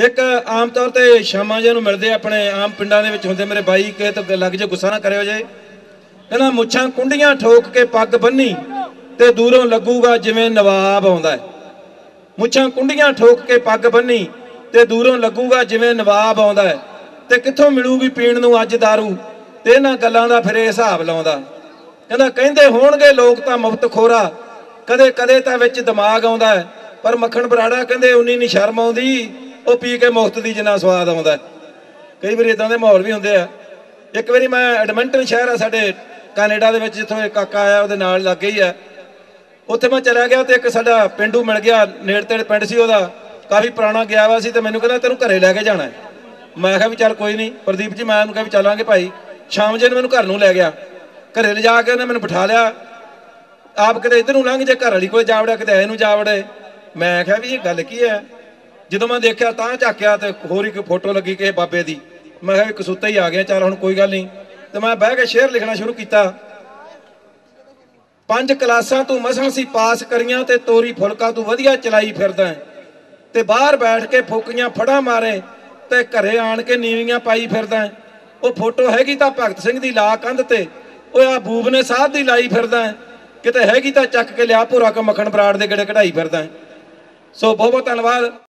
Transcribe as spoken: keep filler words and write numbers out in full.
एक आम तौर पर शामा जी मिलते अपने आम पिंडों के होंगे मेरे बाई के तो लग जे गुस्सा ना करो जे कहना मुछां कुंडियां ठोक के पग बन्नी ते दूरों लगूगा जिवें नवाब आउंदा है। मुछां कुंडियां ठोक के पग बन्नी ते दूरों लगूगा जिवें नवाब आउंदा है। ते कित्थों मिलूगी पीण नूं अज दारू ते इन्हां गल्लां दा फिर हिसाब लाउंदा। कहंदा कहिंदे होणगे लोग तां मुफ्त खोरा कदे कदे तां विच दिमाग आउंदा है। पर मक्खण बराड़ा कहंदे उन्नी नहीं शर्म आउंदी ਉਹ पी के मुफ्त की जिन्ना स्वाद आता। कई बार इदा के माहौल भी होंगे। एक बारी मैं एडमंटन शहर है साढ़े कैनेडा के जितों एक काका आया वो लागे ही है उत्थे मैं चला गया तो एक साडा पिंडू मिल गया नेड़ तेड़ पिंड सी ओहदा काफ़ी पुराना गया हुआ सी तो मैनू कहना तेनों घरे लैके जाना है। मैं कहा भी चल कोई नहीं प्रदीप जी मैं कहा भी चलांगे भाई। शाम जे मैनू घर नूं लै गया घरे ले जाके उन्हें मैनू बिठा लिया आप किते इधर नूं लंघ जे घर वाली कोल जा वड़िया किते ऐ नूं जा वड़े। मैं कहा भी ये गल की है जो मैं देखा तां झाकिया तो होर ही फोटो लगी कि बाबे की। मैं भी कसूता ही आ गया चल हुण कोई गल नहीं तो मैं बह के शेर लिखना शुरू किया। पंज क्लासां तू मसां सी पास करियां ते तोरी फुलका तू वधिया चलाई फिरदा ते बाहर बैठ के फुकियां फड़ा मारे ते घरे आण के नीवियां पाई फिरदा। वो फोटो हैगी तां भगत सिंह दी ला कंध ते ओ आ बूब ने साहब दी लाई फिरदा किते हैगी तां चक के लिया भोरा के मक्खण बराड़ दे गड़े कढ़ाई फिरदा। सो बहुत बहुत धन्नवाद।